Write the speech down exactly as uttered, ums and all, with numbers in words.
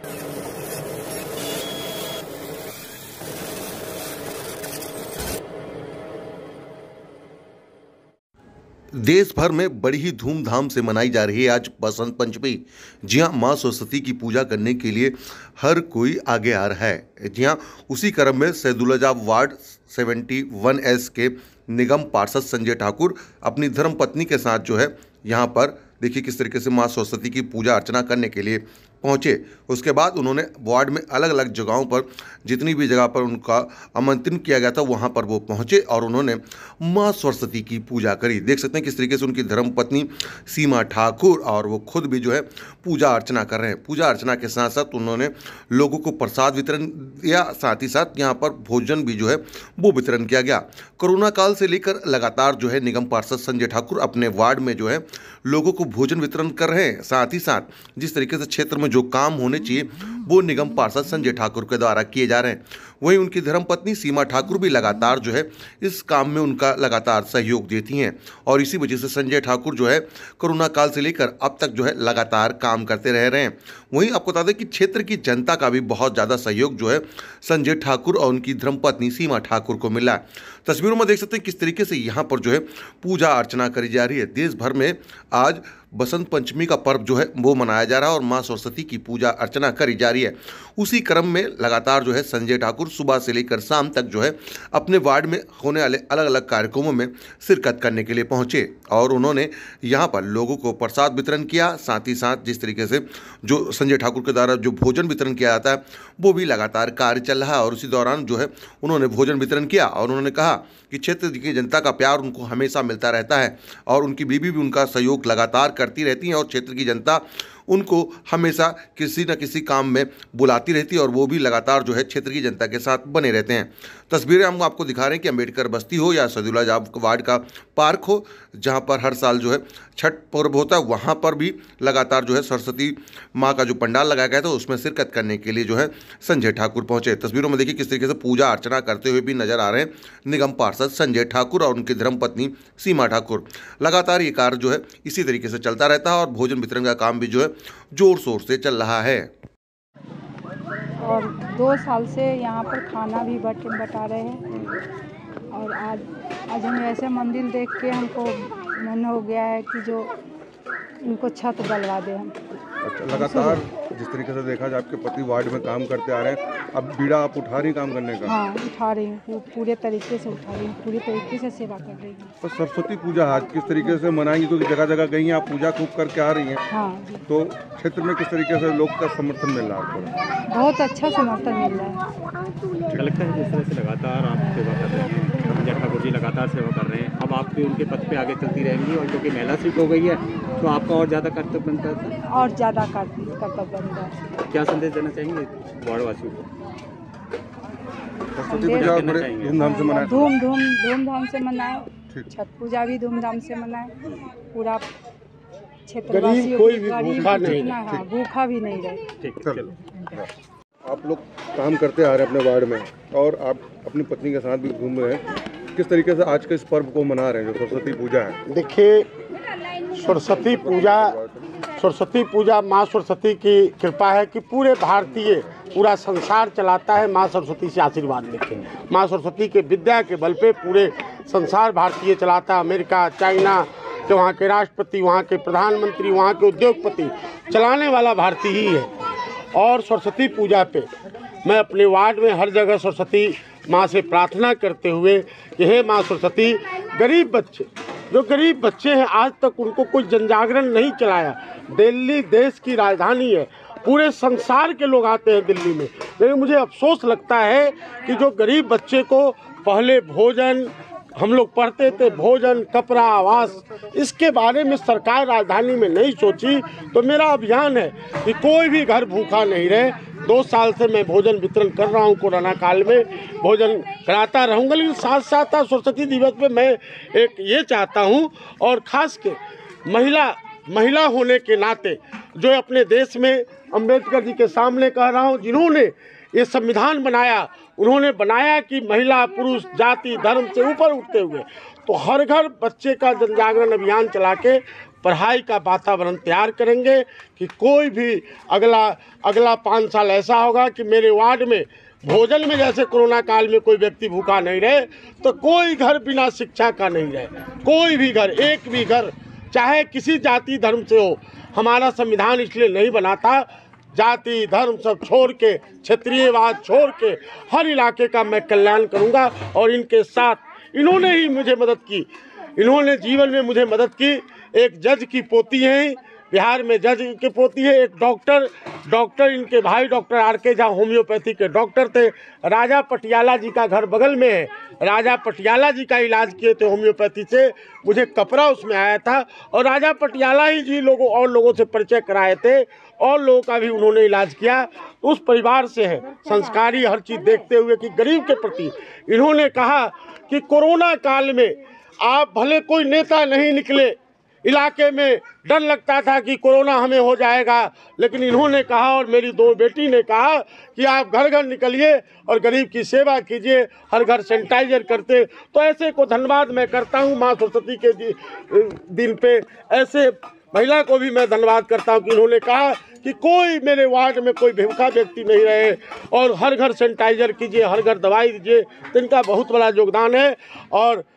देश भर में बड़ी ही धूमधाम से मनाई जा रही है आज बसंत पंचमी। जी हाँ, माँ सरस्वती की पूजा करने के लिए हर कोई आगे आ रहा है। जी हाँ, उसी क्रम में सैदुलजा वार्ड इकहत्तर एस के निगम पार्षद संजय ठाकुर अपनी धर्मपत्नी के साथ जो है यहाँ पर देखिए किस तरीके से माँ सरस्वती की पूजा अर्चना करने के लिए पहुँचे। उसके बाद उन्होंने वार्ड में अलग अलग जगहों पर जितनी भी जगह पर उनका आमंत्रण किया गया था वहाँ पर वो पहुँचे और उन्होंने माँ सरस्वती की पूजा करी। देख सकते हैं किस तरीके से उनकी धर्मपत्नी सीमा ठाकुर और वो खुद भी जो है पूजा अर्चना कर रहे हैं। पूजा अर्चना के साथ साथ उन्होंने लोगों को प्रसाद वितरण दिया, साथ ही साथ यहाँ पर भोजन भी जो है वो वितरण किया गया। कोरोना काल से लेकर लगातार जो है निगम पार्षद संजय ठाकुर अपने वार्ड में जो है लोगों को भोजन वितरण कर रहे हैं। साथ ही साथ जिस तरीके से क्षेत्र में जो काम होने चाहिए वो निगम पार्षद संजय ठाकुर के द्वारा किए जा रहे हैं। वहीं उनकी धर्मपत्नी सीमा ठाकुर भी लगातार जो है इस काम में उनका लगातार सहयोग देती हैं और इसी वजह से संजय ठाकुर जो है कोरोना काल से लेकर अब तक जो है लगातार काम करते रह रहे हैं। वहीं आपको बता दें कि क्षेत्र की जनता का भी बहुत ज़्यादा सहयोग जो है संजय ठाकुर और उनकी धर्मपत्नी सीमा ठाकुर को मिला है। तस्वीरों में देख सकते हैं किस तरीके से यहाँ पर जो है पूजा अर्चना करी जा रही है। देश भर में आज बसंत पंचमी का पर्व जो है वो मनाया जा रहा है और माँ सरस्वती की पूजा अर्चना करी जा रही है। उसी क्रम में लगातार जो है संजय ठाकुर सुबह से लेकर शाम तक जो है अपने वार्ड में होने वाले अलग अलग कार्यक्रमों में शिरकत करने के लिए पहुंचे और उन्होंने यहां पर लोगों को प्रसाद वितरण किया। साथ ही साथ जिस तरीके से जो संजय ठाकुर के द्वारा जो भोजन वितरण किया जाता है वो भी लगातार कार्य चल रहा है और उसी दौरान जो है उन्होंने भोजन वितरण किया और उन्होंने कहा कि क्षेत्र की जनता का प्यार उनको हमेशा मिलता रहता है और उनकी बीवी भी उनका सहयोग लगातार करती रहती हैं और क्षेत्र की जनता उनको हमेशा किसी न किसी काम में बुलाती रहती है और वो भी लगातार जो है क्षेत्र की जनता के साथ बने रहते हैं। तस्वीरें हम आपको दिखा रहे हैं कि अंबेडकर बस्ती हो या सैदुलजा वार्ड का पार्क हो, जहां पर हर साल जो है छठ पर्व होता है, वहां पर भी लगातार जो है सरस्वती माँ का जो पंडाल लगाया गया था उसमें शिरकत करने के लिए जो है संजय ठाकुर पहुंचे। तस्वीरों में देखिए किस तरीके से पूजा अर्चना करते हुए भी नजर आ रहे हैं निगम पार्षद संजय ठाकुर और उनकी धर्मपत्नी सीमा ठाकुर। लगातार ये कार्य जो है इसी तरीके से चलता रहता है और भोजन वितरण का काम भी जो है जोर शोर से चल रहा है। और दो साल से यहाँ पर खाना भी बट बटा रहे हैं और आज आज हम ऐसे मंदिर देख के हमको मन हो गया है कि जो इनको छत डलवा दे हम। अच्छा, लगातार जिस तरीके से देखा जाए आपके पति वार्ड में काम करते आ रहे हैं, अब बीड़ा आप उठा रही काम करने का? हाँ, उठा रही हूँ, पूरे तरीके से उठा रही हूँ, पूरी तरीके से सेवा कर रही हूँ। तो सरस्वती पूजा आज किस तरीके से मनाएंगी, क्योंकि जगह जगह गई हैं आप पूजा खूब करके आ रही हैं? हाँ जी। तो क्षेत्र में किस तरीके से लोग का समर्थन मिल रहा है आपको? बहुत अच्छा समर्थन मिल रहा है। लगता है जिस तरह से लगातार आप सेवा कर रहे हैं, संजय ठाकुर जी लगातार सेवा कर रहे हैं, अब आप भी उनके पद पे आगे चलती रहेंगी और क्योंकि महिला सीट हो गई है तो आपका और ज़्यादा कर्तव्य बनता है और ज़्यादा कर्तव्य बन रहा है। क्या संदेश देना चाहेंगे वार्डवासियों को? सरस्वती पूजा बड़े धूमधाम से मनाए, धूम धूम धूमधाम से मनाए, छठ पूजा भी धूमधाम से मनाए, पूरा क्षेत्रवासी कोई भी भूखा नहीं, हाँ, भूखा भी नहीं रहे। आप लोग काम करते आ रहे हैं अपने वार्ड में और आप अपनी पत्नी के साथ भी घूम रहे हैं, किस तरीके से आज के इस पर्व को मना रहे हैं जो सरस्वती पूजा है? देखिए, सरस्वती पूजा सरस्वती पूजा माँ सरस्वती की कृपा है कि पूरे भारतीय पूरा संसार चलाता है। माँ सरस्वती से आशीर्वाद लेके, माँ सरस्वती के विद्या के बल पे पूरे संसार भारतीय चलाता है। अमेरिका, चाइना के वहाँ के राष्ट्रपति, वहाँ के प्रधानमंत्री, वहाँ के उद्योगपति, चलाने वाला भारतीय ही है। और सरस्वती पूजा पे मैं अपने वार्ड में हर जगह सरस्वती माँ से प्रार्थना करते हुए कि हे माँ सरस्वती, गरीब बच्चे जो गरीब बच्चे हैं आज तक उनको कोई जनजागरण नहीं चलाया। दिल्ली देश की राजधानी है, पूरे संसार के लोग आते हैं दिल्ली में, लेकिन मुझे अफसोस लगता है कि जो गरीब बच्चे को पहले भोजन हम लोग पढ़ते थे, भोजन, कपड़ा, आवास, इसके बारे में सरकार राजधानी में नहीं सोची। तो मेरा अभियान है कि कोई भी घर भूखा नहीं रहे। दो साल से मैं भोजन वितरण कर रहा हूँ, कोरोना काल में भोजन कराता रहूँगा, लेकिन साथ साथ सरस्वती दिवस पे मैं एक ये चाहता हूँ और ख़ास के महिला महिला होने के नाते जो अपने देश में अम्बेडकर जी के सामने कह रहा हूँ, जिन्होंने ये संविधान बनाया, उन्होंने बनाया कि महिला पुरुष जाति धर्म से ऊपर उठते हुए तो हर घर बच्चे का जनजागरण अभियान चला के पढ़ाई का वातावरण तैयार करेंगे कि कोई भी अगला अगला पाँच साल ऐसा होगा कि मेरे वार्ड में भोजन में जैसे कोरोना काल में कोई व्यक्ति भूखा नहीं रहे, तो कोई घर बिना शिक्षा का नहीं रहे। कोई भी घर, एक भी घर, चाहे किसी जाति धर्म से हो। हमारा संविधान इसलिए नहीं बनाता, जाति धर्म सब छोड़ के, क्षेत्रीयवाद छोड़ के हर इलाके का मैं कल्याण करूंगा। और इनके साथ इन्होंने ही मुझे मदद की, इन्होंने जीवन में मुझे मदद की। एक जज की पोती हैं, बिहार में जज की पोती है। एक डॉक्टर डॉक्टर इनके भाई डॉक्टर आर के झा होम्योपैथी के डॉक्टर थे। राजा पटियाला जी का घर बगल में है, राजा पटियाला जी का इलाज किए थे होम्योपैथी से। मुझे कपड़ा उसमें आया था और राजा पटियाला ही जी लोगों और लोगों से परिचय कराए थे और लोगों का भी उन्होंने इलाज किया। उस परिवार से है, संस्कारी हर चीज़ देखते हुए कि गरीब के प्रति इन्होंने कहा कि कोरोना काल में आप भले कोई नेता नहीं निकले, इलाके में डर लगता था कि कोरोना हमें हो जाएगा, लेकिन इन्होंने कहा और मेरी दो बेटी ने कहा कि आप घर घर निकलिए और गरीब की सेवा कीजिए, हर घर सैनिटाइजर करते। तो ऐसे को धन्यवाद मैं करता हूँ माँ सरस्वती के दिन पे। ऐसे महिला को भी मैं धन्यवाद करता हूँ कि इन्होंने कहा कि कोई मेरे वार्ड में कोई भूखा व्यक्ति नहीं रहे और हर घर सैनिटाइजर कीजिए, हर घर दवाई दीजिए। तो इनका बहुत बड़ा योगदान है। और